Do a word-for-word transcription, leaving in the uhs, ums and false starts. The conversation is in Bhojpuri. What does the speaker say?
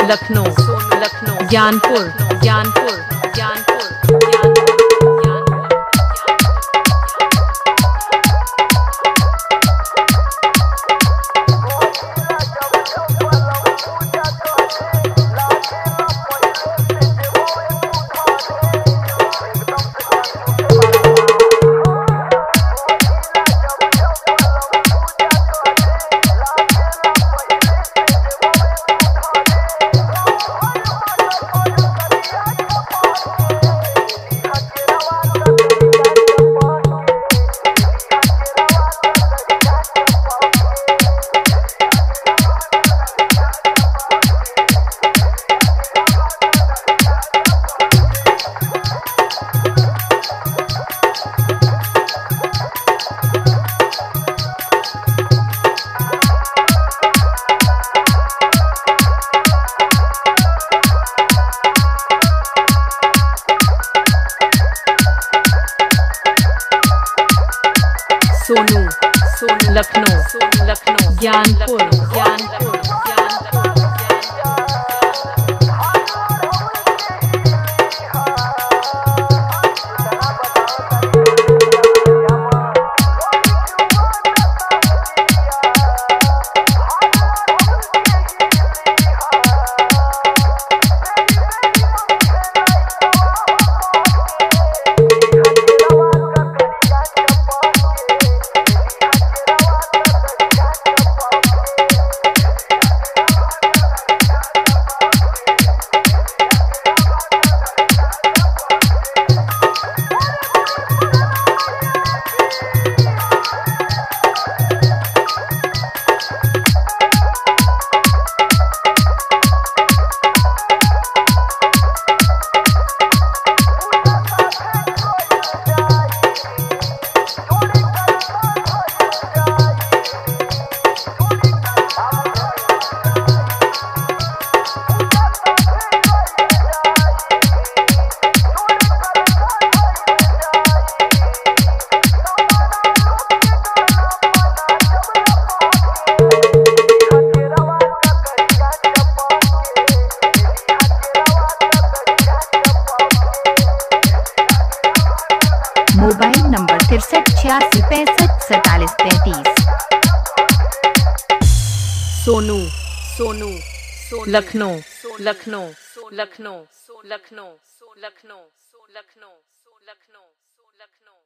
लखनऊ सोनू लखनऊ ज्ञानपुर ज्ञानपुर ज्ञानपुर ज्ञानपुर सोनू सोनू लखनऊ सोनू लखनऊ ज्ञानपुर ज्ञानपुर ज्ञानपुर मोबाइल नंबर तिरसठ छियासी पैंसठ सैतालीस पैंतीस। सोनू सोनू लखनऊ लखनऊ लखनऊ लखनऊ लखनऊ लखनऊ लखनऊ लखनऊ